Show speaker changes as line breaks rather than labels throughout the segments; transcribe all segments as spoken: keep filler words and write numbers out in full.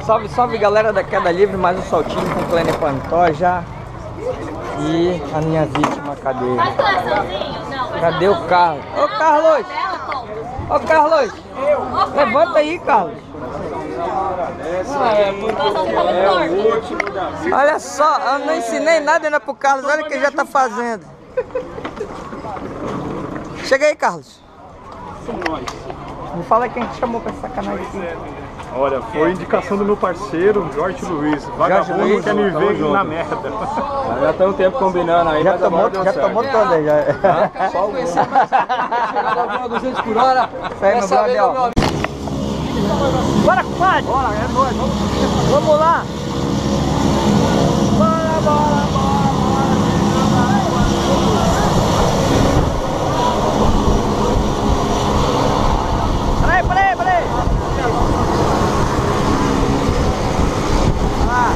Salve, salve galera da Queda Livre, mais um saltinho com o Kleiner Pantoja. E a minha vítima, cadê? Cadê o Carlos? Ô Carlos! Ô Carlos! Levanta aí, Carlos! Olha só, eu não ensinei nada ainda pro Carlos, olha o que ele já tá fazendo. Chega aí, Carlos. Me fala quem te chamou pra essa sacanagem aqui.
Olha, foi indicação do meu parceiro, Jorge Luiz. Vagabundo
Luiz,
quer me ver na merda.
Já tem um tempo combinando aí.
Já tomou, já tomou toda aí. Já.
Só o chegava a duzentos por hora.
Isso aí, meu brother, ó. Bora, compadre! Bora, é nóis, vamos. Vamos lá! Bora, bora, bora! Peraí, peraí, peraí! Lá!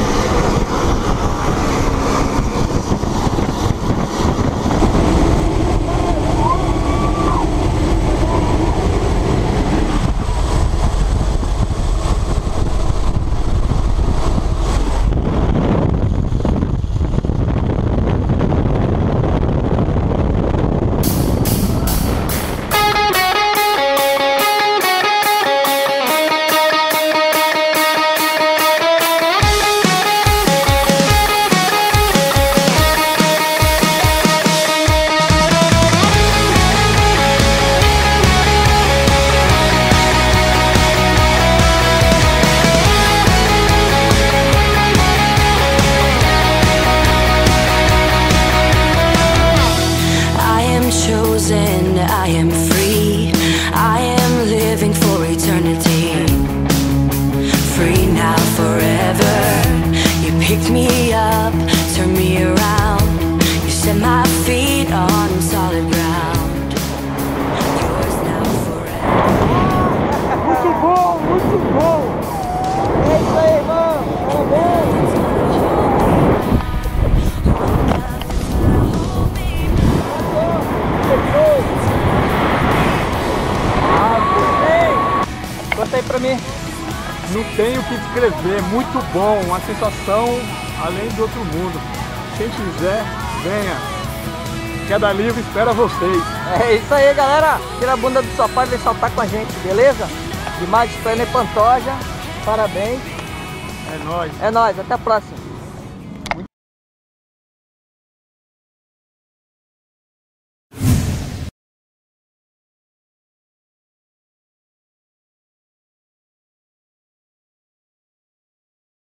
I am free, I am living for eternity. Free now, forever. You picked me up, turned me around. You set my feet on solid ground. Yours now, forever.
Muito bom, muito bom! É isso aí, irmão! Parabéns! Conta aí pra mim.
Não tenho o que descrever, muito bom, uma sensação além do outro mundo. Quem quiser, venha. Queda Livre espera vocês.
É isso aí, galera. Tira a bunda do sofá e vem saltar com a gente, beleza? Demais, Kleiner Pantoja. Parabéns.
É nóis.
É nóis, até a próxima.